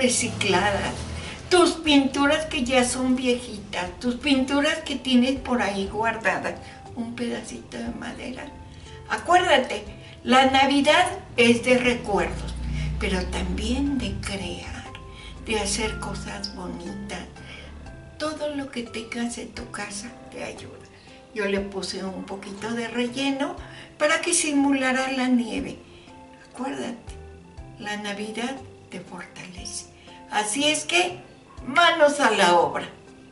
recicladas, tus pinturas que ya son viejitas, tus pinturas que tienes por ahí guardadas, un pedacito de madera. Acuérdate, la Navidad es de recuerdos, pero también de crear, de hacer cosas bonitas. Todo lo que tengas en tu casa te ayuda. Yo le puse un poquito de relleno para que simulara la nieve. Acuérdate, la Navidad te fortalece. Así es que, manos a la obra.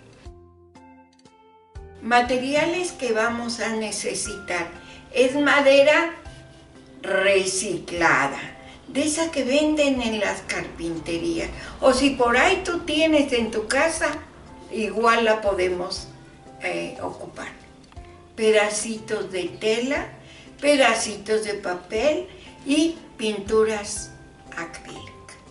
Materiales que vamos a necesitar. Es madera reciclada, de esa que venden en las carpinterías. O si por ahí tú tienes en tu casa, igual la podemos ocupar. Pedacitos de tela, pedacitos de papel y pinturas acrílicas.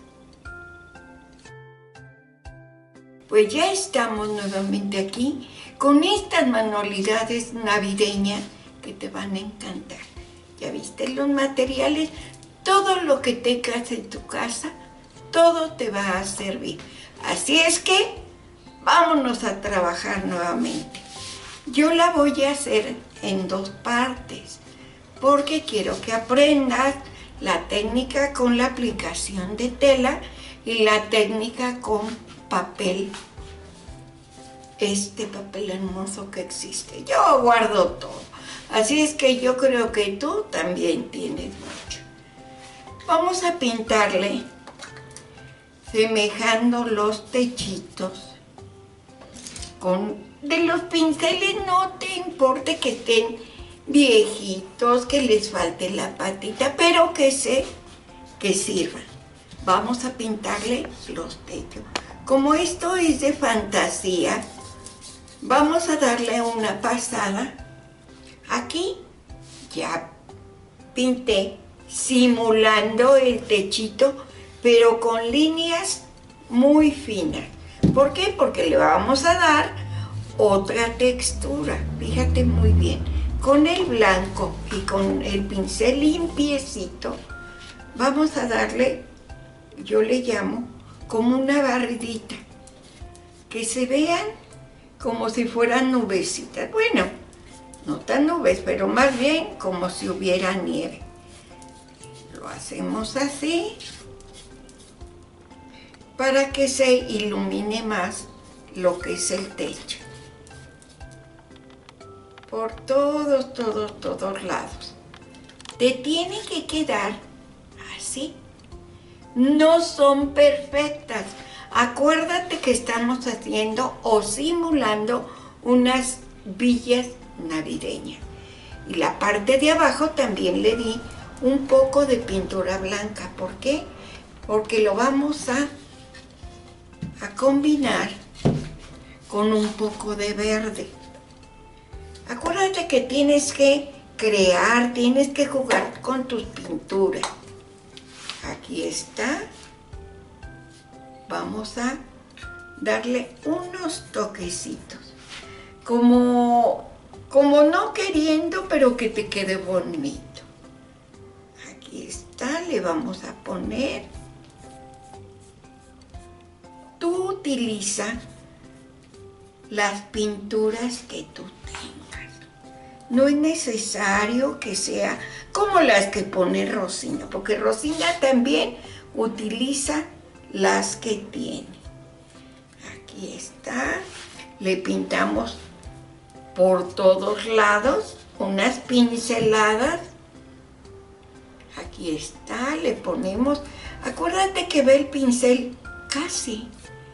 Pues ya estamos nuevamente aquí con estas manualidades navideñas que te van a encantar. ¿Ya viste los materiales? Todo lo que tengas en tu casa, todo te va a servir. Así es que vámonos a trabajar nuevamente. Yo la voy a hacer en 2 partes, porque quiero que aprendas la técnica con la aplicación de tela y la técnica con papel. Este papel hermoso que existe. Yo guardo todo. Así es que yo creo que tú también tienes mucho. Vamos a pintarle semejando los techitos. De los pinceles no te importe que estén viejitos, que les falte la patita, pero que sirvan. Vamos a pintarle los techos. Como esto es de fantasía, vamos a darle una pasada. Aquí ya pinté simulando el techito, pero con líneas muy finas. ¿Por qué? Porque le vamos a dar otra textura. Fíjate muy bien. Con el blanco y con el pincel limpiecito, vamos a darle, yo le llamo, como una barridita. Que se vean como si fueran nubecitas. Bueno, no tan nubes, pero más bien como si hubiera nieve. Lo hacemos así para que se ilumine más lo que es el techo. Por todos lados. Te tiene que quedar así. No son perfectas. Acuérdate que estamos haciendo o simulando unas villas navideñas. Y la parte de abajo también le di un poco de pintura blanca. ¿Por qué? Porque lo vamos a combinar con un poco de verde. Acuérdate que tienes que crear, tienes que jugar con tus pinturas. Aquí está. Vamos a darle unos toquecitos. Como no queriendo, pero que te quede bonito. Aquí está, le vamos a poner. Tú utiliza las pinturas que tú tengas. No es necesario que sea como las que pone Rosina, porque Rosina también utiliza las que tiene. Aquí está. Le pintamos por todos lados unas pinceladas. Aquí está, le ponemos. Acuérdate que ve el pincel casi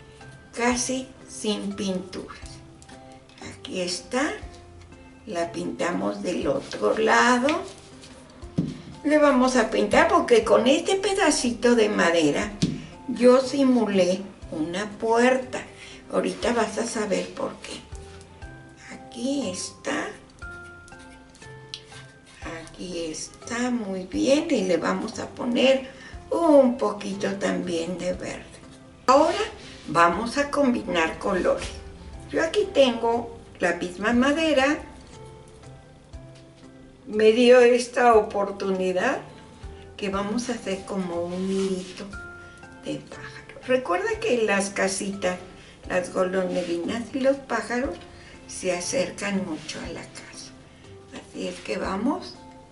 sin pinturas. Aquí está. La pintamos del otro lado. Le vamos a pintar porque con este pedacito de madera yo simulé una puerta. Ahorita vas a saber por qué. Aquí está. Aquí está, muy bien. Y le vamos a poner un poquito también de verde. Ahora vamos a combinar colores. Yo aquí tengo la misma madera. Me dio esta oportunidad que vamos a hacer como un nidito de pájaro. Recuerda que las casitas, las golondrinas y los pájaros se acercan mucho a la casa. Así es que vamos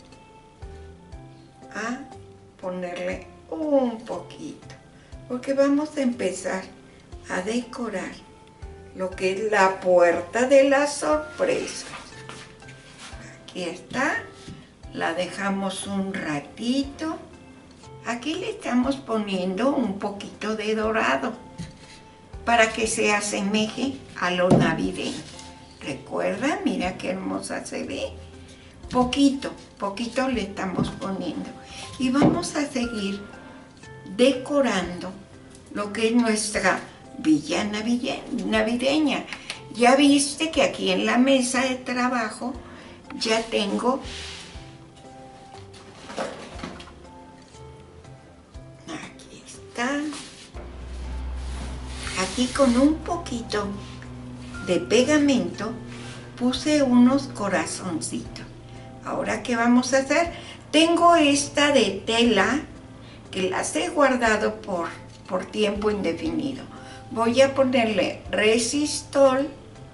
a ponerle un poquito, porque vamos a empezar a decorar lo que es la puerta de las sorpresas. Aquí está, la dejamos un ratito. Aquí le estamos poniendo un poquito de dorado para que se asemeje a lo navideño. Recuerda, mira qué hermosa se ve. Poquito le estamos poniendo. Y vamos a seguir decorando lo que es nuestra villa navideña. Ya viste que aquí en la mesa de trabajo ya tengo aquí con un poquito de pegamento puse unos corazoncitos. Ahora, ¿qué vamos a hacer? Tengo esta de tela que las he guardado por tiempo indefinido. Voy a ponerle resistol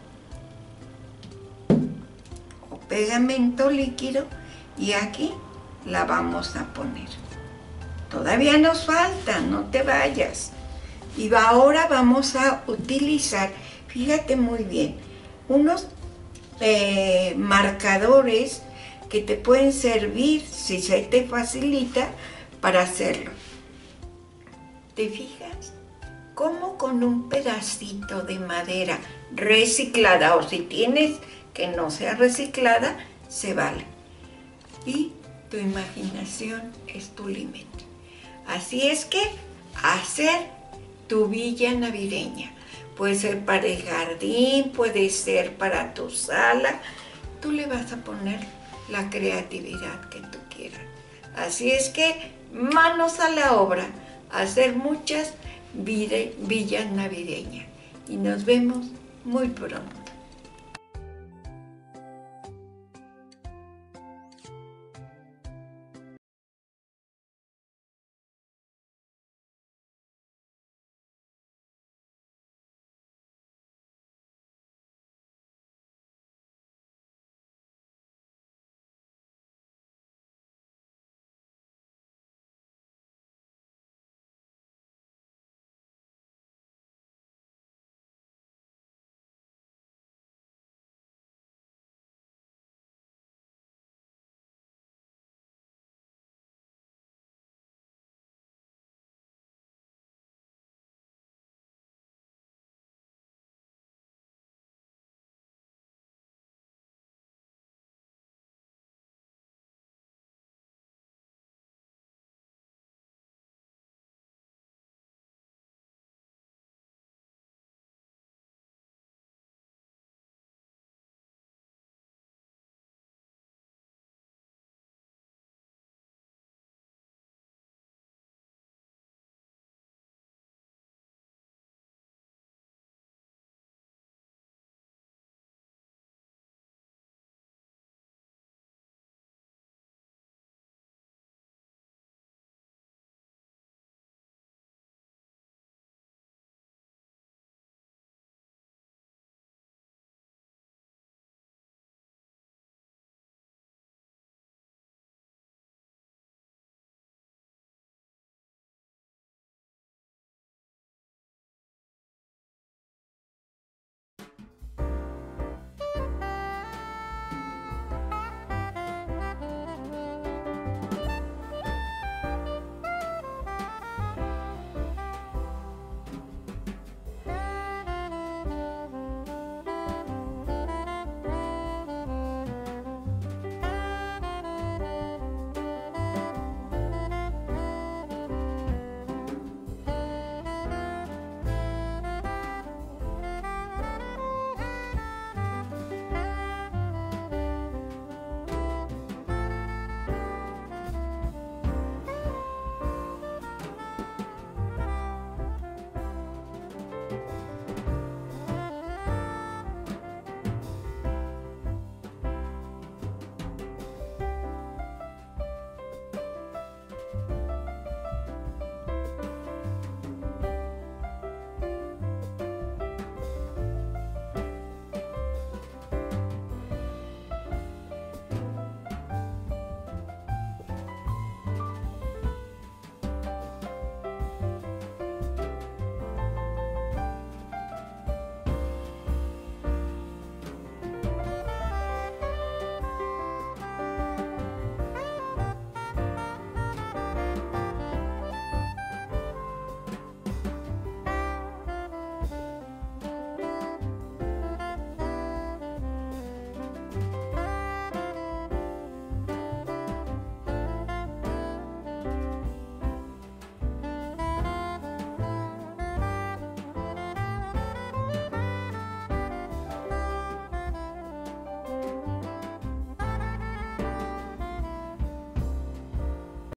o pegamento líquido y aquí la vamos a poner. Todavía nos falta, no te vayas. Y ahora vamos a utilizar, fíjate muy bien, unos marcadores que te pueden servir, si se te facilita, para hacerlo. ¿Te fijas? Como con un pedacito de madera reciclada, o si tienes que no sea reciclada, se vale. Y tu imaginación es tu límite. Así es que hacer tu villa navideña. Puede ser para el jardín, puede ser para tu sala. Tú le vas a poner la creatividad que tú quieras. Así es que manos a la obra, hacer muchas villas navideñas. Y nos vemos muy pronto.